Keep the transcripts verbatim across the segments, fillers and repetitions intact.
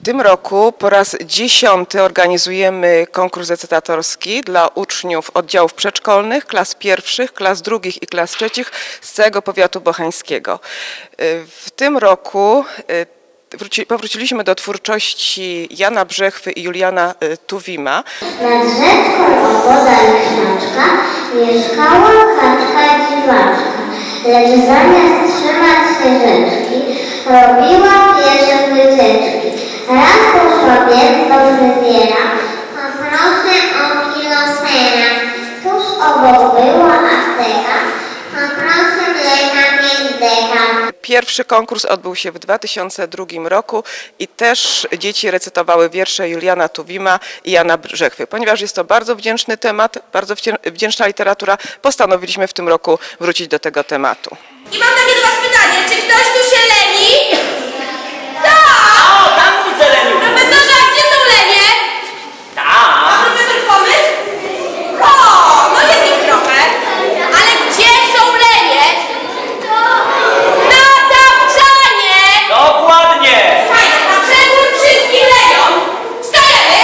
tym roku po raz dziesiąty organizujemy konkurs recytatorski dla uczniów oddziałów przedszkolnych, klas pierwszych, klas drugich i klas trzecich z całego powiatu bocheńskiego. W tym roku wróci, powróciliśmy do twórczości Jana Brzechwy i Juliana Tuwima. Nad rzeczką opodal krzaczka mieszkała kaczka dziwaczka, lecz zamiast trzymać się rzeczki, robiła piesze wycieczki. Raz poszła biec do fryzjera, poproszę o kilo sera. Tuż obok była apteka, poproszę mleka pięć deka. Pierwszy konkurs odbył się w dwa tysiące drugim roku i też dzieci recytowały wiersze Juliana Tuwima i Jana Brzechwy. Ponieważ jest to bardzo wdzięczny temat, bardzo wdzięczna literatura, postanowiliśmy w tym roku wrócić do tego tematu. I mam takie do was pytanie, czy ktoś tu się leni? Tak! O, tam widzę leniów. Profesorze, a gdzie są lenie? Tak. Ma profesor pomysł? O, no jest ich trochę. Ale gdzie są lenie? Na tapczanie! Dokładnie. Fajnie, na przekór wszystkim leniom. Wstajemy!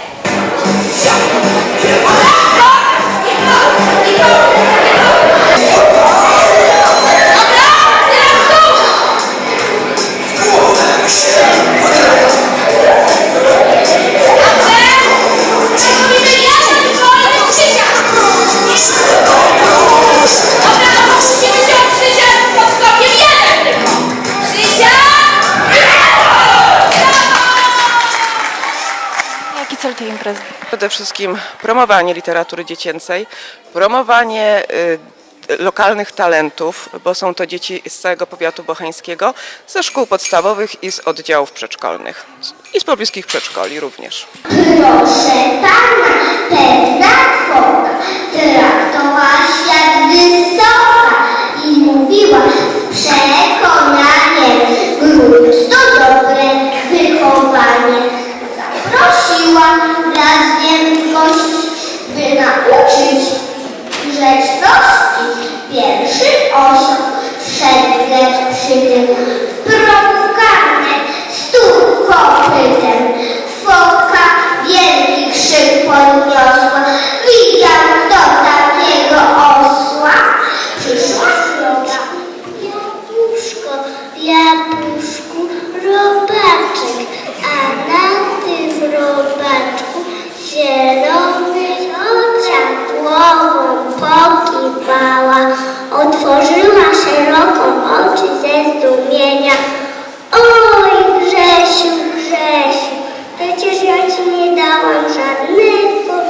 Jaki cel tej imprezy? Przede wszystkim promowanie literatury dziecięcej, promowanie y, lokalnych talentów, bo są to dzieci z całego powiatu bocheńskiego, ze szkół podstawowych i z oddziałów przedszkolnych i z pobliskich przedszkoli również. Proszę pana, pewna foka traktowała świat wysoka i mówiła z przekonaniem: grunt to dobre wychowanie. Zaprosiła raz więc gości, by nauczyć grzeczności. Pierwszy osioł wszedł, lecz przy tym w progu garnek stół kopytem. Foka wielki krzyk podniosła. Widział kto takiego osła? Przyszła środa. Jabłuszko, jabłuszku, robaczek, a na tym robaczku zielony oczak głową pokiwała. Otworzyła szeroko oczy ze zdumienia. Oj, Grzesiu, Grzesiu, przecież ja ci nie dałam żadnego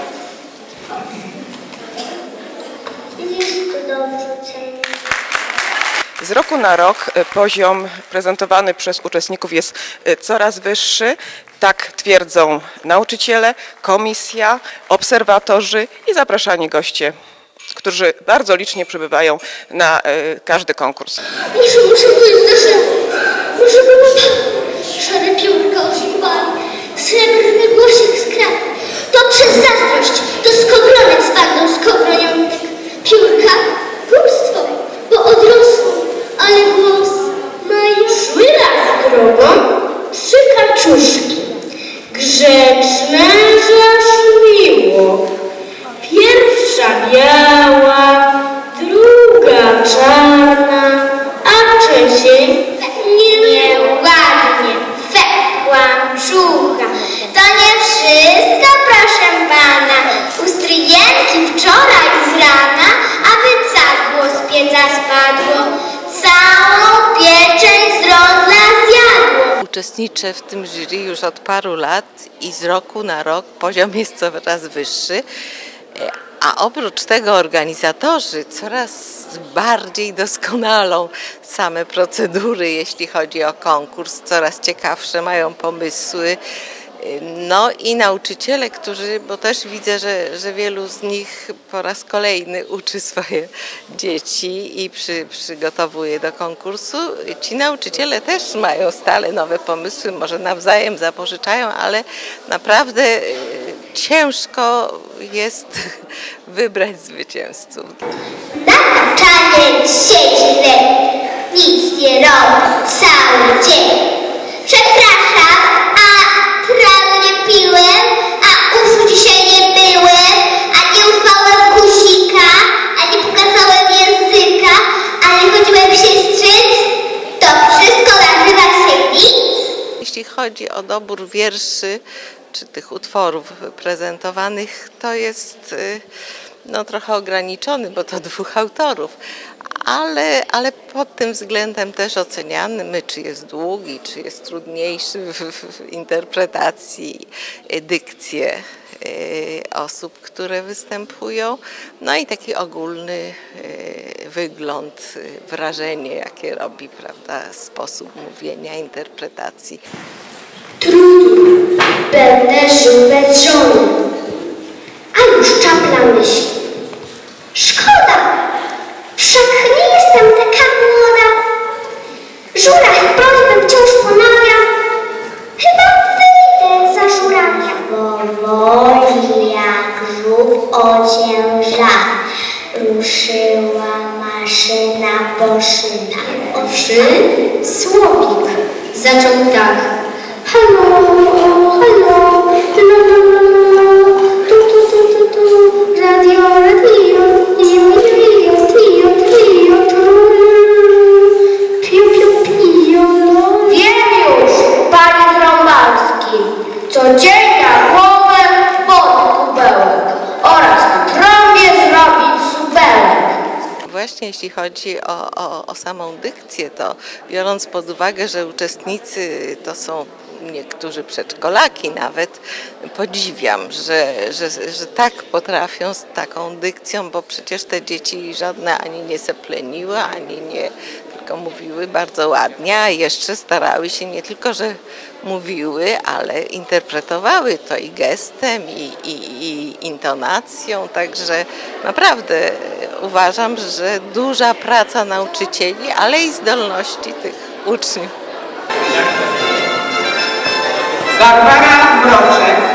listu do wrzucenia. Z roku na rok poziom prezentowany przez uczestników jest coraz wyższy. Tak twierdzą nauczyciele, komisja, obserwatorzy i zapraszani goście, którzy bardzo licznie przybywają na y, każdy konkurs. Muszę, muszę pójść do szefu. Muszę pomóc. Szare piórka ośpiewały, srebrny głosik skradł. To przez zazdrość, to skowronek spadł z kowroniątek. Piórka, głupstwo, bo odrosło, ale głos mają. Szły raz drogą trzy kaczuszki. Grzeczne, że miło. Pierwsza biała, druga czarna, a trzeciej nieładnie, fe, kłamczucha. To nie wszystko, proszę pana. U stryjenki wczoraj z rana, a wycadło z pieca spadło. Całą pieczeń z rodla zjadło. Uczestniczę w tym jury już od paru lat i z roku na rok poziom jest coraz wyższy. A oprócz tego organizatorzy coraz bardziej doskonalą same procedury, jeśli chodzi o konkurs, coraz ciekawsze mają pomysły. No i nauczyciele, którzy, bo też widzę, że, że wielu z nich po raz kolejny uczy swoje dzieci i przy, przygotowuje do konkursu. Ci nauczyciele też mają stale nowe pomysły, może nawzajem zapożyczają, ale naprawdę ciężko jest wybrać zwycięzców. Na tapczanie siedzi lepiej, nic nie robi cały dzień. Przepraszam, piłem, a uszu dzisiaj nie byłem, a nie urwałem guzika, a nie pokazałem języka, a nie chodziłem się strzec, to wszystko nazywa się nic. Jeśli chodzi o dobór wierszy czy tych utworów prezentowanych, to jest no, trochę ograniczony, bo to dwóch autorów, ale, ale pod tym względem też oceniamy, czy jest długi, czy jest trudniejszy w, w interpretacji, dykcję osób, które występują, no i taki ogólny wygląd, wrażenie, jakie robi, prawda, sposób mówienia, interpretacji. Trudno, będę żył bez żony, a już czapla myśli. Szkoda, wszak nie jestem taka młoda. Żura ich prośbę wciąż ponawia. Chyba wyjdę za żurawia. Powoli jak żółw ocięża, ruszyła maszyna po szynach. Owszem, słowik zaczął tak. Halo, halo, la la la la, tu tu tu tu tu, radio, radio, rio, rio, trio, trio, pio, pio, pio. Wiem już, panie Trąbalski, codziennie głowę wody kubełek oraz na trąbie zrobić supełek. Właśnie jeśli chodzi o, o, o samą dykcję, to biorąc pod uwagę, że uczestnicy to są niektórzy przedszkolaki nawet, podziwiam, że, że, że tak potrafią z taką dykcją, bo przecież te dzieci żadne ani nie sepleniły, ani nie, tylko mówiły bardzo ładnie, a jeszcze starały się nie tylko, że mówiły, ale interpretowały to i gestem, i, i, i intonacją, także naprawdę uważam, że duża praca nauczycieli, ale i zdolności tych uczniów. Barbara Mroczek.